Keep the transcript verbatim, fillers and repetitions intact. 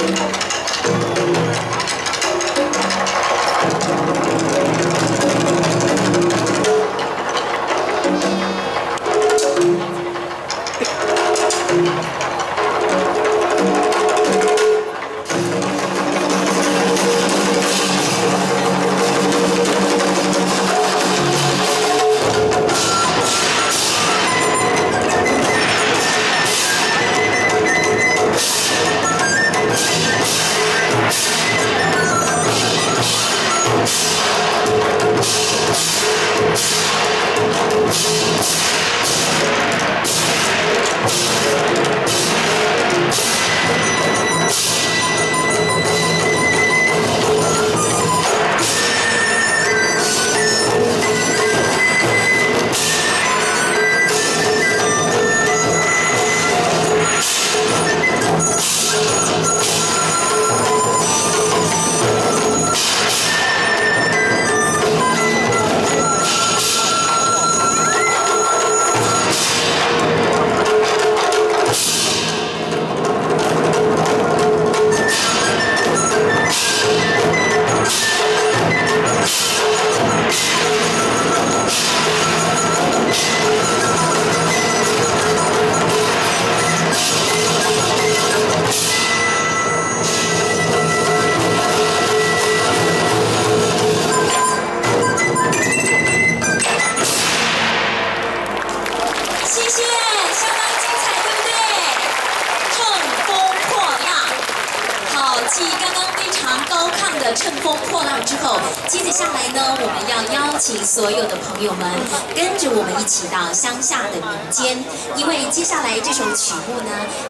继刚刚非常高亢的乘风破浪之后，接着下来呢，我们要邀请所有的朋友们跟着我们一起到乡下的民间，因为接下来这首曲目呢。